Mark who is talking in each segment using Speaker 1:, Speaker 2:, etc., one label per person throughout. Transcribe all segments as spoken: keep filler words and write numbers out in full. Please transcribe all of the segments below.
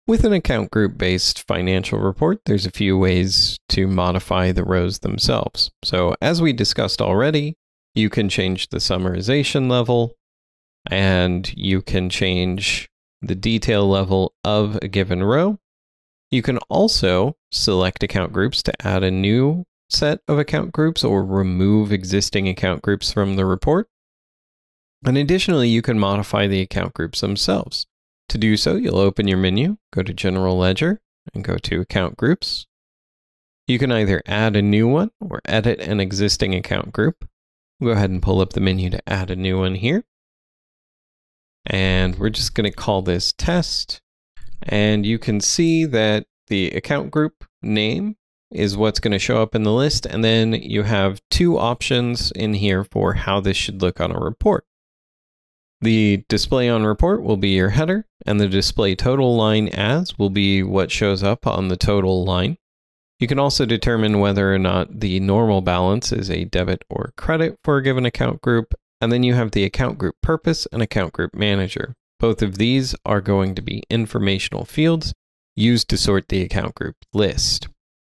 Speaker 1: With an account group based financial report, there's a few ways to modify the rows themselves. So as we discussed already, you can change the summarization level and you can change the detail level of a given row. You can also select account groups to add a new set of account groups or remove existing account groups from the report. And additionally, you can modify the account groups themselves. To do so, you'll open your menu, go to General Ledger, and go to Account Groups. You can either add a new one or edit an existing account group. We'll go ahead and pull up the menu to add a new one here. And we're just going to call this Test. And you can see that the account group name is what's going to show up in the list. And then you have two options in here for how this should look on a report. The display on report will be your header, and the display total line as will be what shows up on the total line. You can also determine whether or not the normal balance is a debit or credit for a given account group. And then you have the account group purpose and account group manager. Both of these are going to be informational fields used to sort the account group list.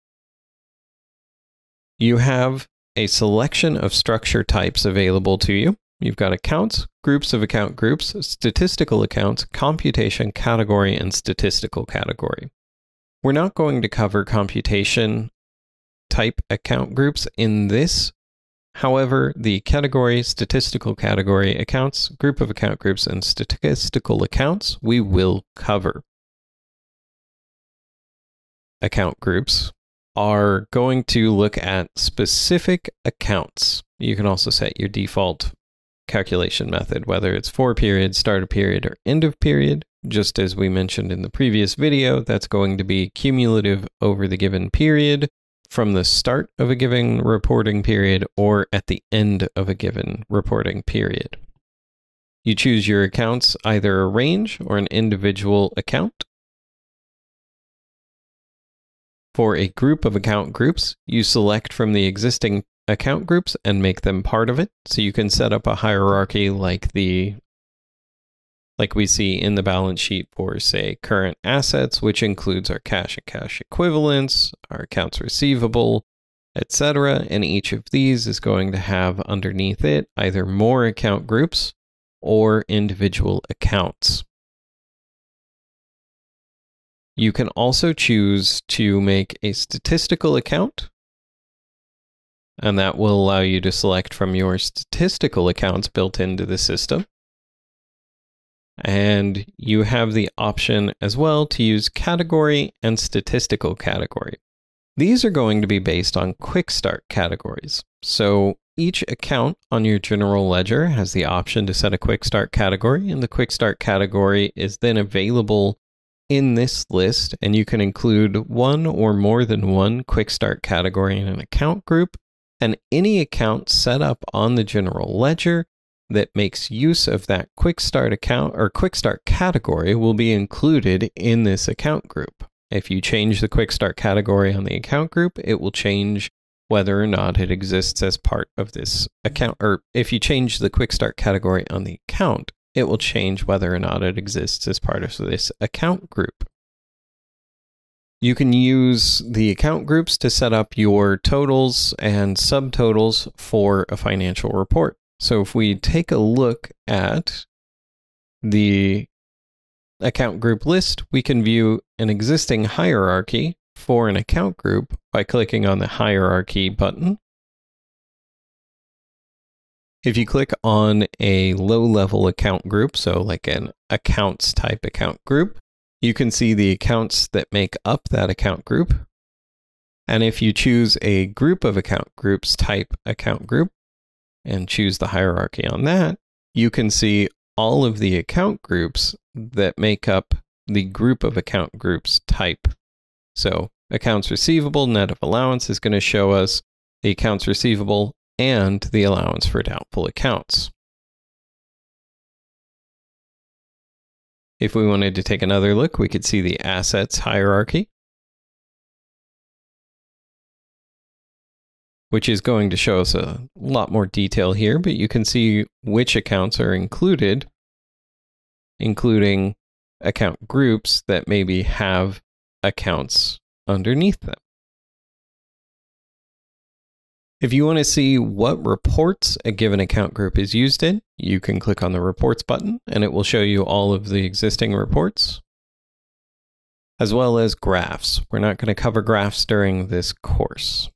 Speaker 1: You have a selection of structure types available to you. You've got accounts, groups of account groups, statistical accounts, computation, category, and statistical category. We're not going to cover computation type account groups in this. However, the category, statistical category, accounts, group of account groups, and statistical accounts we will cover. Account groups are going to look at specific accounts. You can also set your default calculation method, whether it's for period, start of period, or end of period. Just as we mentioned in the previous video, that's going to be cumulative over the given period from the start of a given reporting period or at the end of a given reporting period. You choose your accounts, either a range or an individual account. For a group of account groups, you select from the existing account groups and make them part of it. So you can set up a hierarchy like the like we see in the balance sheet for, say, current assets, which includes our cash and cash equivalents, our accounts receivable, et cetera. And each of these is going to have underneath it either more account groups or individual accounts. You can also choose to make a statistical account, and that will allow you to select from your statistical accounts built into the system. And you have the option as well to use category and statistical category. These are going to be based on quick start categories. So each account on your general ledger has the option to set a quick start category, and the quick start category is then available in this list, and you can include one or more than one quick start category in an account group. And any account set up on the general ledger that makes use of that quick start account or quick start category will be included in this account group. If you change the quick start category on the account group, it will change whether or not it exists as part of this account. Or if you change the quick start category on the account, it will change whether or not it exists as part of this account group. You can use the account groups to set up your totals and subtotals for a financial report. So if we take a look at the account group list, we can view an existing hierarchy for an account group by clicking on the hierarchy button. If you click on a low-level account group, so like an accounts type account group, you can see the accounts that make up that account group. And if you choose a group of account groups type account group and choose the hierarchy on that, you can see all of the account groups that make up the group of account groups type. So accounts receivable net of allowance is going to show us the accounts receivable and the allowance for doubtful accounts. If we wanted to take another look, we could see the assets hierarchy, which is going to show us a lot more detail here, but you can see which accounts are included, including account groups that maybe have accounts underneath them. If you want to see what reports a given account group is used in, you can click on the Reports button, and it will show you all of the existing reports, as well as graphs. We're not going to cover graphs during this course.